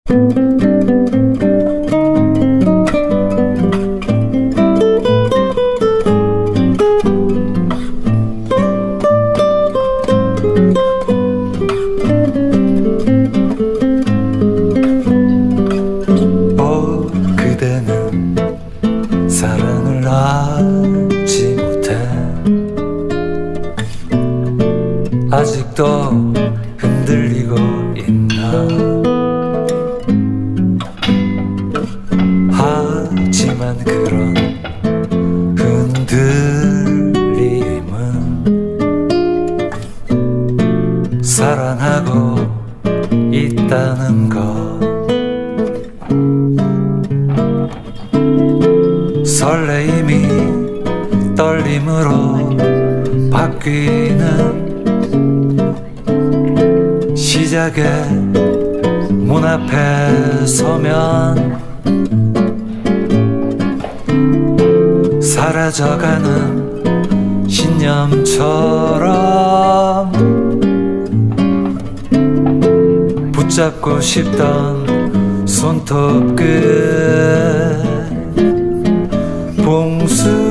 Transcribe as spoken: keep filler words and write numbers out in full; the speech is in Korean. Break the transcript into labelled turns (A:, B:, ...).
A: 사랑을 알지 못해 아직도 흔들리고 있나. 하지만 그런 흔들림은 사랑하고 있다는 것. 설레임이 떨림으로 바뀌는 시작의 문 앞에 서면 사라져가는 신념처럼 붙잡고 싶던 손톱 끝 봉수